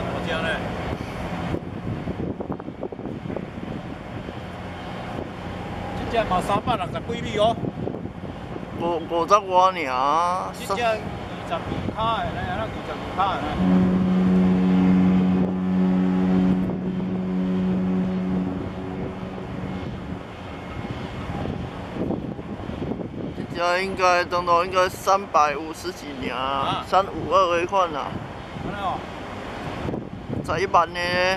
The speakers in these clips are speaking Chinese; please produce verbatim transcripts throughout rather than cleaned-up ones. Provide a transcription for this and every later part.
大只呢。这只嘛三百六十几米哦。 五五十外尔。 这只二十二卡的呢，那二十二卡的呢。 这应该等到应该三百五十几年啊，三五二那款啦。 安尼哦。 十一万呢。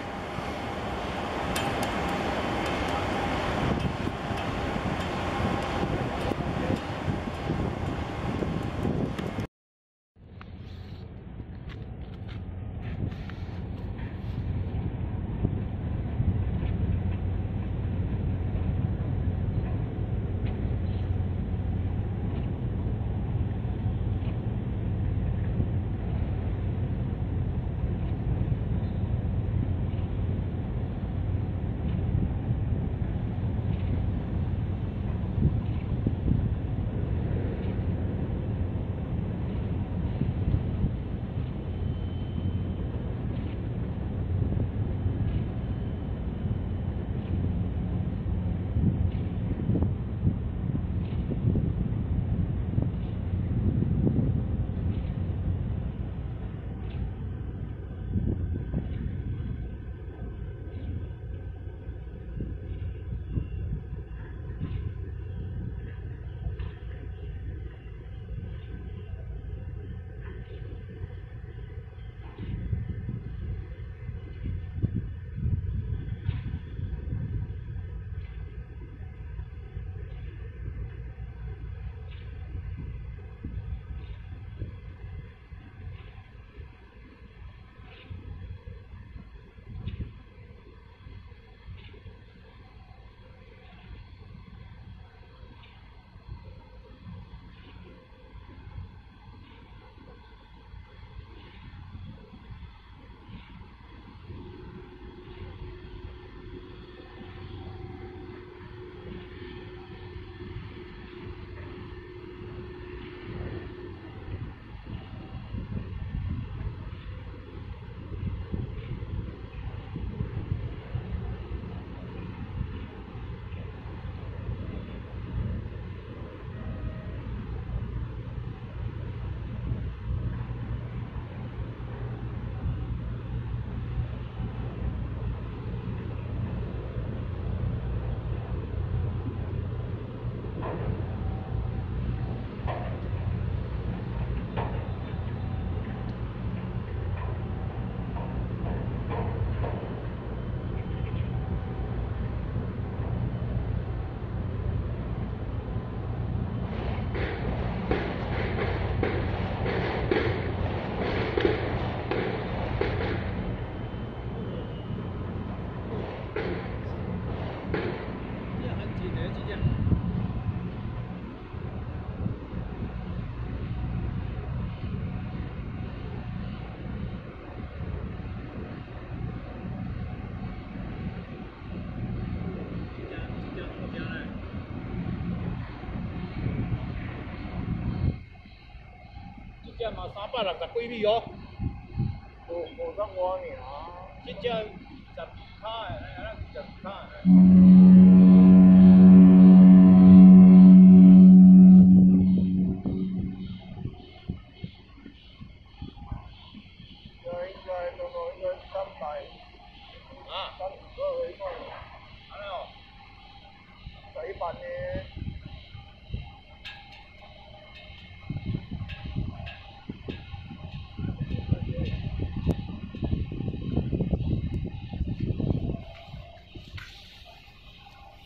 这嘛三百六十几米哦， 五五十外尔。 这只二十二卡的，安尼二十二卡的。 这应该等到应该三百。啊。三五二那款。 安尼哦。 十一万呢。 这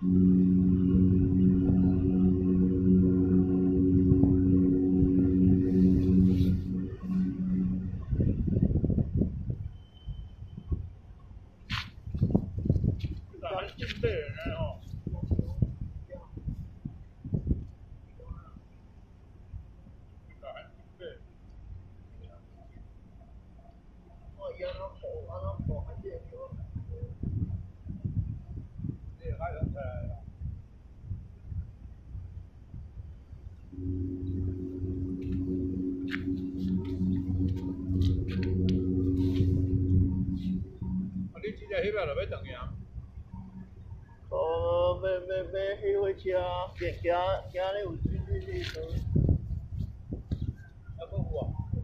还是金贝人哦。你真正迄边就要转去啊？ 哦，要要要去火车，行行行咧有水水水水。 还不有啊？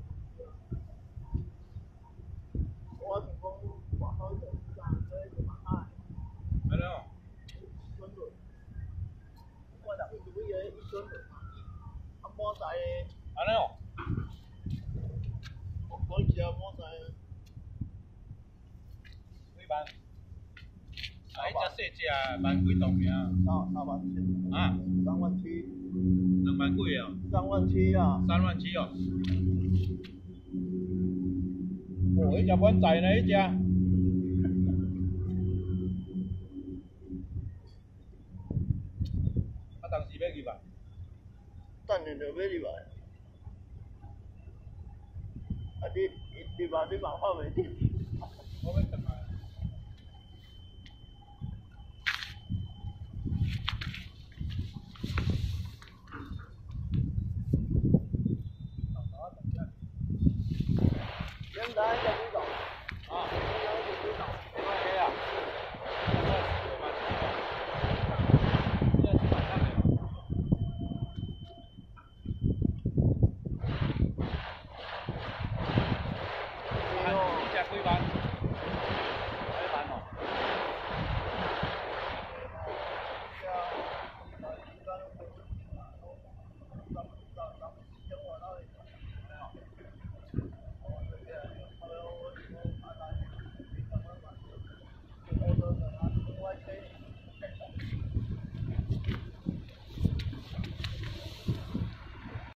我是讲外口就上所以就嘛海。 安尼哦。 孙轮，我逐位有个一孙轮嘛，啊满载的。 安尼哦。 我讲一下满载的。 几万？啊，迄只细只万几栋尔？ 三三万七。 啊？ 三万七。 两万几哦？ 三万七啊。 三万七哦。哦，迄只满载呢，迄只。啊，当时要入啊？ 等下就要入来。啊，你入来你嘛看袂着。